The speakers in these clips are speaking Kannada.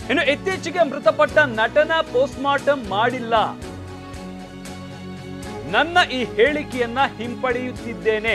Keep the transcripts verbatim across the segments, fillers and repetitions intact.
ಇನ್ನು ಇತ್ತೀಚೆಗೆ ಮೃತಪಟ್ಟ ನಟನ ಪೋಸ್ಟ್ಮಾರ್ಟಮ್ ಮಾಡಿಲ್ಲ, ನನ್ನ ಈ ಹೇಳಿಕೆಯನ್ನ ಹಿಂಪಡೆಯುತ್ತಿದ್ದೇನೆ.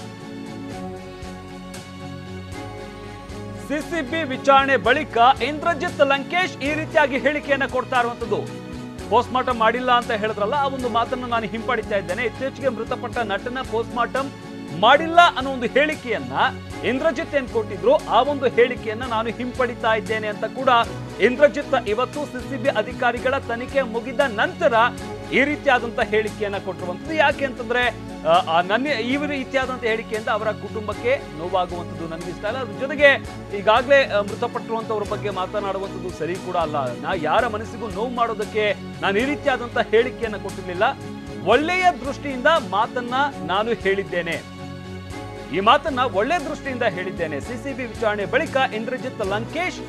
ಸಿಸಿಬಿ ವಿಚಾರಣೆ ಬಳಿಕ ಇಂದ್ರಜಿತ್ ಲಂಕೇಶ್ ಈ ರೀತಿಯಾಗಿ ಹೇಳಿಕೆಯನ್ನ ಕೊಡ್ತಾ ಇರುವಂತದ್ದು. ಪೋಸ್ಟ್ಮಾರ್ಟಮ್ ಮಾಡಿಲ್ಲ ಅಂತ ಹೇಳಿದ್ರಲ್ಲ, ಆ ಒಂದು ಮಾತನ್ನು ನಾನು ಹಿಂಪಡಿತಾ ಇದ್ದೇನೆ. ಇತ್ತೀಚೆಗೆ ಮೃತಪಟ್ಟ ನಟನ ಪೋಸ್ಟ್ಮಾರ್ಟಮ್ ಮಾಡಿಲ್ಲ ಅನ್ನೋ ಒಂದು ಹೇಳಿಕೆಯನ್ನ ಇಂದ್ರಜಿತ್ ಏನ್ ಕೊಟ್ಟಿದ್ರು, ಆ ಒಂದು ಹೇಳಿಕೆಯನ್ನ ನಾನು ಹಿಂಪಡಿತಾ ಇದ್ದೇನೆ ಅಂತ ಕೂಡ ಇಂದ್ರಜಿತ್ ಇವತ್ತು ಸಿಸಿಬಿ ಅಧಿಕಾರಿಗಳ ತನಿಖೆ ಮುಗಿದ ನಂತರ ಈ ರೀತಿಯಾದಂತಹ ಹೇಳಿಕೆಯನ್ನ ಕೊಟ್ಟಿರುವಂತದ್ದು. ಯಾಕೆ ಅಂತಂದ್ರೆ ನನ್ನ ಈ ರೀತಿಯಾದಂತ ಹೇಳಿಕೆಯಿಂದ ಅವರ ಕುಟುಂಬಕ್ಕೆ ನೋವಾಗುವಂಥದ್ದು ನನಗೆ ಇಷ್ಟ ಇಲ್ಲ. ಅದ್ರ ಜೊತೆಗೆ ಈಗಾಗಲೇ ಮೃತಪಟ್ಟಿರುವಂತವ್ರ ಬಗ್ಗೆ ಮಾತನಾಡುವಂಥದ್ದು ಸರಿ ಕೂಡ ಅಲ್ಲ. ನಾ ಯಾರ ಮನಸ್ಸಿಗೂ ನೋವು ಮಾಡೋದಕ್ಕೆ ನಾನು ಈ ರೀತಿಯಾದಂತಹ ಹೇಳಿಕೆಯನ್ನ ಕೊಟ್ಟಿರ್ಲಿಲ್ಲ. ಒಳ್ಳೆಯ ದೃಷ್ಟಿಯಿಂದ ಮಾತನ್ನ ನಾನು ಹೇಳಿದ್ದೇನೆ, ಈ ಮಾತನ್ನ ಒಳ್ಳೆ ದೃಷ್ಟಿಯಿಂದ ಹೇಳಿದ್ದೇನೆ. ಸಿಸಿಬಿ ವಿಚಾರಣೆ ಬಳಿಕ ಇಂದ್ರಜಿತ್ ಲಂಕೇಶ್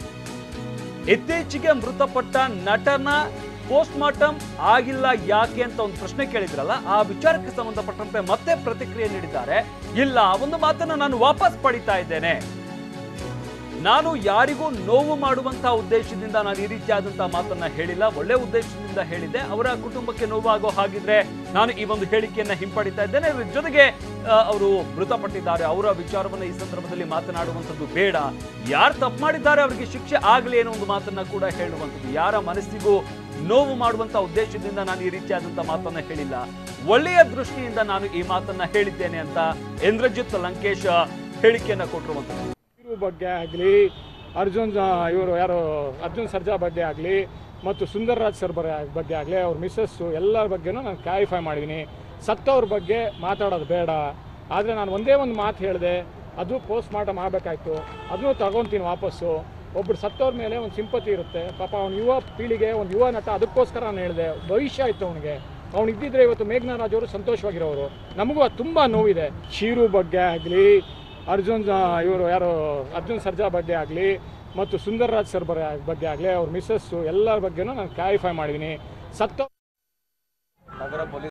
ಇತ್ತೀಚೆಗೆ ಮೃತಪಟ್ಟ ನಟನ ಪೋಸ್ಟ್ಮಾರ್ಟಮ್ ಆಗಿಲ್ಲ ಯಾಕೆ ಅಂತ ಒಂದು ಪ್ರಶ್ನೆ ಕೇಳಿದ್ರಲ್ಲ, ಆ ವಿಚಾರಕ್ಕೆ ಸಂಬಂಧಪಟ್ಟಂತೆ ಮತ್ತೆ ಪ್ರತಿಕ್ರಿಯೆ ನೀಡಿದ್ದಾರೆ. ಇಲ್ಲ, ಒಂದು ಮಾತನ್ನ ನಾನು ವಾಪಸ್ ಪಡಿತಾ ಇದ್ದೇನೆ. ನಾನು ಯಾರಿಗೂ ನೋವು ಮಾಡುವಂತಹ ಉದ್ದೇಶದಿಂದ ನಾನು ಈ ರೀತಿಯಾದಂತಹ ಮಾತನ್ನ ಹೇಳಿಲ್ಲ, ಒಳ್ಳೆ ಉದ್ದೇಶದಿಂದ ಹೇಳಿದ್ದೆ. ಅವರ ಕುಟುಂಬಕ್ಕೆ ನೋವಾಗೋ ಹಾಗಿದ್ರೆ ನಾನು ಈ ಒಂದು ಹೇಳಿಕೆಯನ್ನ ಹಿಂಪಡಿತಾ ಇದ್ದೇನೆ. ಇದ್ರ ಜೊತೆಗೆ ಅವರು ಮೃತಪಟ್ಟಿದ್ದಾರೆ, ಅವರ ವಿಚಾರವನ್ನ ಈ ಸಂದರ್ಭದಲ್ಲಿ ಮಾತನಾಡುವಂಥದ್ದು ಬೇಡ. ಯಾರು ತಪ್ಪು ಮಾಡಿದ್ದಾರೆ ಅವರಿಗೆ ಶಿಕ್ಷೆ ಆಗಲಿ ಅನ್ನೋ ಒಂದು ಮಾತನ್ನ ಕೂಡ ಹೇಳುವಂಥದ್ದು. ಯಾರ ಮನಸ್ಸಿಗೂ ನೋವು ಮಾಡುವಂತ ಉದ್ದೇಶದಿಂದ ನಾನು ಈ ರೀತಿಯಾದಂತಹ ಮಾತನ್ನ ಹೇಳಿಲ್ಲ, ಒಳ್ಳೆಯ ದೃಷ್ಟಿಯಿಂದ ನಾನು ಈ ಮಾತನ್ನ ಹೇಳಿದ್ದೇನೆ ಅಂತ ಇಂದ್ರಜಿತ್ ಲಂಕೇಶ್ ಹೇಳಿಕೆಯನ್ನ ಕೊಟ್ಟಿರುವಂಥದ್ದು. ಬಗ್ಗೆ ಆಗಲಿ, ಅರ್ಜುನ್ ಇವರು ಯಾರು ಅರ್ಜುನ್ ಸರ್ಜಾ ಬಗ್ಗೆ ಆಗಲಿ ಮತ್ತು ಸುಂದರ್ರಾಜ್ ಸರ್ ಬಗ್ಗೆ ಆಗಲಿ, ಅವ್ರ ಮಿಸ್ಸಸ್ಸು ಎಲ್ಲರ ಬಗ್ಗೆನೂ ನಾನು ಕ್ಲಾರಿಫೈ ಮಾಡಿದ್ದೀನಿ. ಸತ್ತವ್ರ ಬಗ್ಗೆ ಮಾತಾಡೋದು ಬೇಡ. ಆದರೆ ನಾನು ಒಂದೇ ಒಂದು ಮಾತು ಹೇಳಿದೆ, ಅದು ಪೋಸ್ಟ್ ಮಾರ್ಟಮ್ ಆಗಬೇಕಾಯ್ತು, ಅದನ್ನು ತಗೊತೀನಿ ವಾಪಸ್ಸು. ಒಬ್ಬರು ಸತ್ತವ್ರ ಮೇಲೆ ಒಂದು ಸಿಂಪತಿ ಇರುತ್ತೆ. ಪಾಪ ಅವ್ನ ಯುವ ಪೀಳಿಗೆ, ಒಂದು ಯುವ ನಟ, ಅದಕ್ಕೋಸ್ಕರ ನಾನು ಹೇಳಿದೆ. ಭವಿಷ್ಯ ಆಯಿತು ಅವನಿಗೆ. ಅವ್ನು ಇದ್ದಿದ್ರೆ ಇವತ್ತು ಮೇಘನಾರಾಜ್ ಅವರು ಸಂತೋಷವಾಗಿರೋರು. ನಮಗೂ ಅದು ತುಂಬ ನೋವಿದೆ. ಶೀರು ಬಗ್ಗೆ ಆಗಲಿ, ಅರ್ಜುನ್ ಇವರು ಯಾರು ಅರ್ಜುನ್ ಸರ್ಜಾ ಬಗ್ಗೆ ಆಗಲಿ ಮತ್ತು ಸುಂದರ್ರಾಜ್ ಸರ್ ಬಗ್ಗೆ ಆಗಲಿ, ಅವ್ರ ಮಿಸ್ಸಸ್ಸು ಎಲ್ಲರ ಬಗ್ಗೆನೂ ನಾನು ಕ್ಲಾರಿಫೈ ಮಾಡಿದ್ದೀನಿ. ಸತ್ತ